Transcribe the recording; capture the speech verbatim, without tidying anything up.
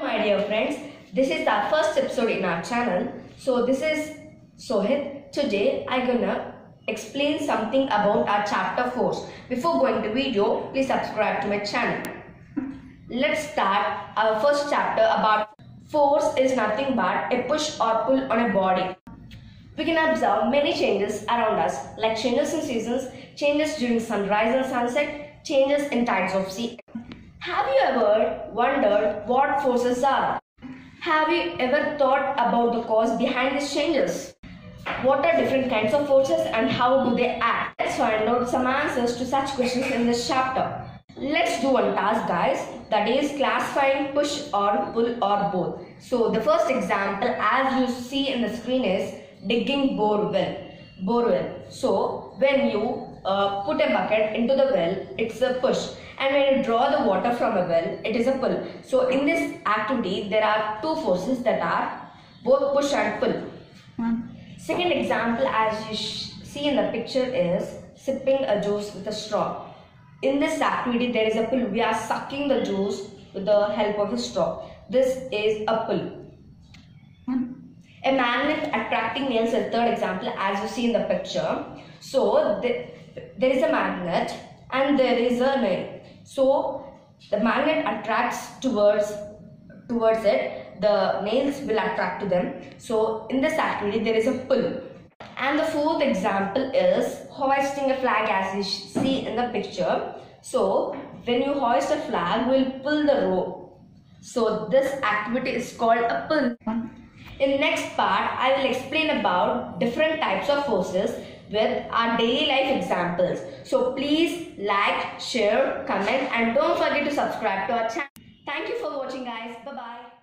My dear friends, this is our first episode in our channel. So this is Sohith. Today I'm gonna explain something about our chapter force. Before going to video, please subscribe to my channel. Let's start our first chapter about force is nothing but a push or pull on a body. We can observe many changes around us, like changes in seasons, changes during sunrise and sunset, changes in tides of sea. Have you ever wondered what forces are? Have you ever thought about the cause behind these changes? What are different kinds of forces and how do they act? Let's find out some answers to such questions in this chapter. Let's do one task, guys, that is classifying push or pull or both. So the first example, as you see in the screen, is digging bore well. Bore well. So when you uh, put a bucket into the well, it's a push. And when you draw the water from a well, it is a pull. So in this activity, there are two forces that are both push and pull. One. Second example, as you see in the picture, is sipping a juice with a straw. In this activity, there is a pull. We are sucking the juice with the help of a straw. This is a pull. One. A magnet attracting nails is the third example, as you see in the picture. So the, there is a magnet and there is a nail. So the magnet attracts towards towards it, the nails will attract to them. So in this activity there is a pull. And the fourth example is hoisting a flag, as you see in the picture. So when you hoist a flag, we will pull the rope. So this activity is called a pull. In the next part, I will explain about different types of forces with our daily life examples. So please like, share, comment and don't forget to subscribe to our channel. Thank you for watching, guys. Bye bye.